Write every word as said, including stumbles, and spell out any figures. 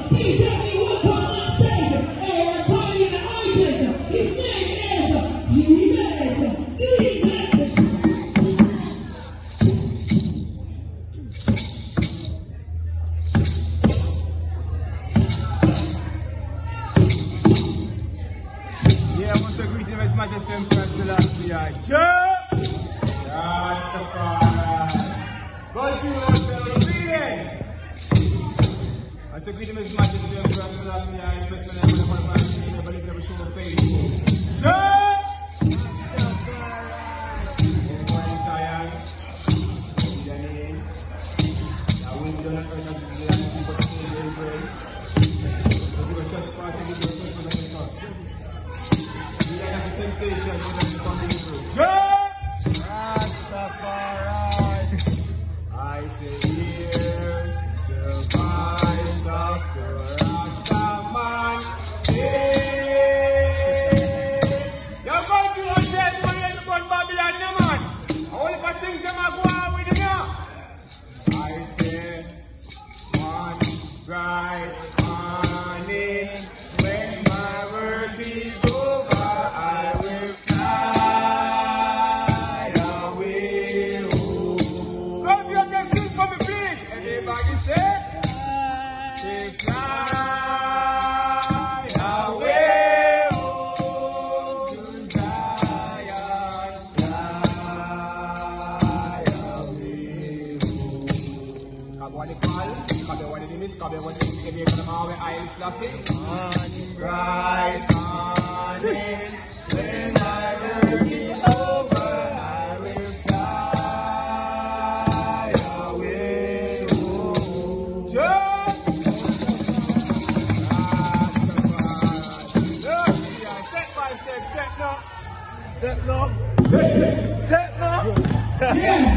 He tell me what God says. And according to the artist, his name is D-medz. D-medz. Yeah, I want to greet him as much as him for the last year. Just Rastafari. God, you are reading. I say greet him as much as him for the last year. And first, when I want to find him, never leave never show a face. Just Anyone tired? Your name? Now, we don't have to do that. But it's very great. So, we will just pass it. We will just pass it. We have the temptation to come through. Rastafari. I say here, the voice of the Rastaman. You're going to understand what you're going to Babylon, no man. All the things that are going with you now. I say, one bright morning, when my work is over, I will fly away home. Come here, can sing for me, please. Everybody say, say fly away home to Zion, fly away home. Come on, the call. Come on, the miss. Come on, the miss. Come on, the Isles Lassie. Bright morning, when my work is over, I will fly away home. Just step by step, step now. Step now. Step now. Yeah.